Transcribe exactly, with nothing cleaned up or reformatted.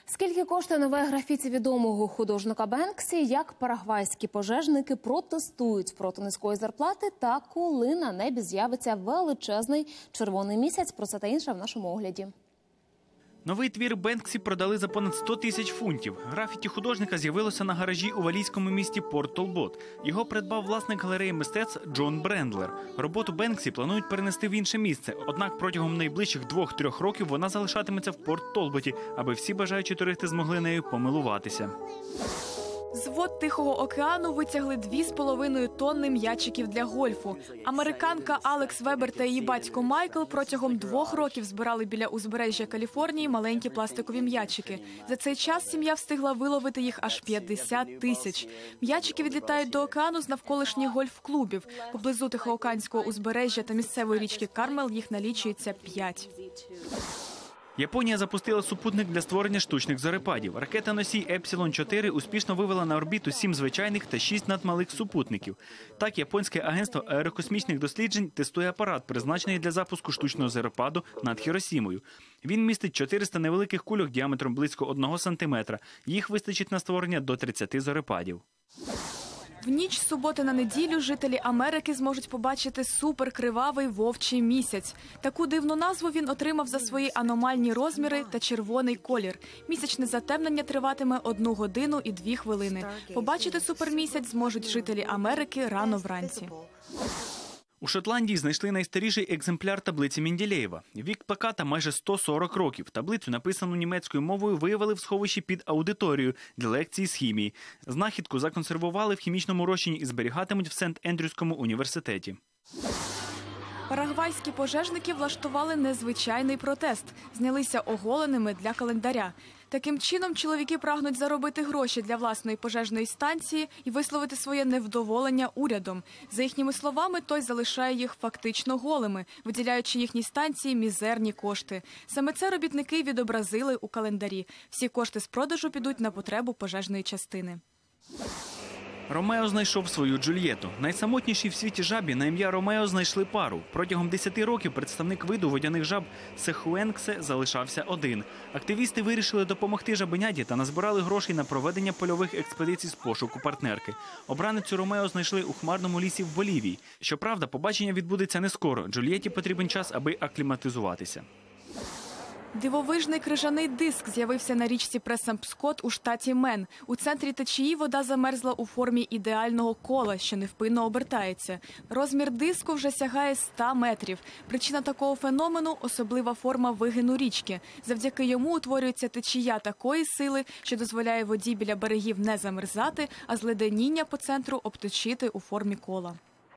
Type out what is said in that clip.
Скільки коштує нове графіті відомого художника Бенксі, як парагвайські пожежники протестують проти низької зарплати та коли на небі з'явиться величезний червоний місяць. Про це та інше в нашому огляді. Новий твір Бенксі продали за понад сто тисяч фунтів. Графіті художника з'явилося на гаражі у валійському місті Порт Толбот. Його придбав власник галереї мистецтв Джон Брендлер. Роботу Бенксі планують перенести в інше місце, однак протягом найближчих двох-трьох років вона залишатиметься в Порт Толботі, аби всі бажаючі туристи змогли нею помилуватися. З вод Тихого океану витягли дві з половиною тонни м'ячиків для гольфу. Американка Алекс Вебер та її батько Майкл протягом двох років збирали біля узбережжя Каліфорнії маленькі пластикові м'ячики. За цей час сім'я встигла виловити їх аж п'ятдесят тисяч. М'ячики відлітають до океану з навколишніх гольф-клубів. Поблизу Тихоокеанського узбережжя та місцевої річки Кармел їх налічується п'ять. Японія запустила супутник для створення штучних зорепадів. Ракета-носій Епсилон чотири успішно вивела на орбіту сім звичайних та шість надмалих супутників. Так, японське агентство аерокосмічних досліджень тестує апарат, призначений для запуску штучного зорепаду над Хіросімою. Він містить чотириста невеликих кульок діаметром близько одного сантиметра. Їх вистачить на створення до тридцяти зорепадів. В ніч з суботи на неділю жителі Америки зможуть побачити суперкривавий вовчий місяць. Таку дивну назву він отримав за свої аномальні розміри та червоний колір. Місячне затемнення триватиме одну годину і дві хвилини. Побачити супермісяць зможуть жителі Америки рано вранці. У Шотландії знайшли найстаріший екземпляр таблиці Менделєєва. Вік плаката майже сто сорок років. Таблицю, написану німецькою мовою, виявили в сховищі під аудиторією для лекцій з хімії. Знахідку законсервували в хімічному розчині і зберігатимуть в Сент-Ендрюському університеті. Парагвайські пожежники влаштували незвичайний протест. Знялися оголеними для календаря. Таким чином, чоловіки прагнуть заробити гроші для власної пожежної станції і висловити своє невдоволення урядом. За їхніми словами, той залишає їх фактично голими, виділяючи їхній станції мізерні кошти. Саме це робітники відобразили у календарі. Всі кошти з продажу підуть на потребу пожежної частини. Ромео знайшов свою Джульєту. Найсамотнішій в світі жабі на ім'я Ромео знайшли пару. Протягом десяти років представник виду водяних жаб Сехуенксе залишався один. Активісти вирішили допомогти жабеняті та назбирали грошей на проведення польових експедицій з пошуку партнерки. Обраницю Ромео знайшли у хмарному лісі в Болівії. Щоправда, побачення відбудеться не скоро. Джульєті потрібен час, аби акліматизуватися. Дивовижний крижаний диск з'явився на річці Пресампскот у штаті Мен. У центрі течії вода замерзла у формі ідеального кола, що невпинно обертається. Розмір диску вже сягає ста метрів. Причина такого феномену – особлива форма вигину річки. Завдяки йому утворюється течія такої сили, що дозволяє воді біля берегів не замерзати, а зледеніння по центру обточити у формі кола.